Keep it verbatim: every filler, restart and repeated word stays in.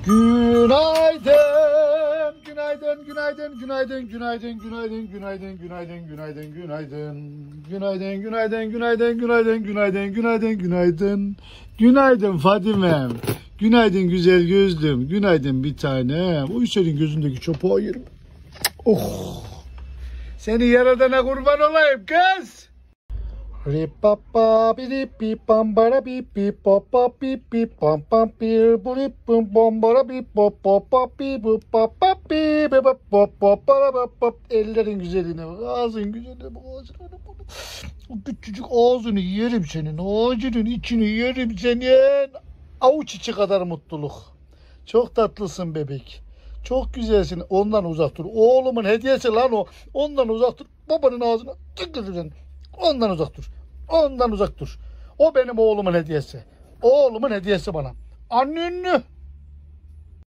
Günaydın, günaydın, günaydın, günaydın, günaydın, günaydın, günaydın, günaydın, günaydın, günaydın, günaydın, günaydın, günaydın, günaydın, günaydın, günaydın, günaydın, günaydın Fadime'm, günaydın güzel gözlüm, günaydın bir tanem. O senin gözündeki çöpü ayırım. Oh, seni yaradana kurban olayım kız. Ripapa biripi pambara bipi papa pipi pam pam pir buripum bombara bip pop pop pop bu papa pi pop pop pop pop. Ellerin güzeline bak, ağzın güzeline bak, ağzına bak. O küçücük ağzını yerim senin, ağzının içini yerim senin. Avuç içi kadar mutluluk. Çok tatlısın bebek. Çok güzelsin. Ondan uzak dur. Oğlumun hediyesi lan o. Ondan uzak dur. Babanın ağzına tıkırsın. Ondan uzak dur. Ondan uzak dur. O benim oğlumun hediyesi. Oğlumun hediyesi bana. Annenni.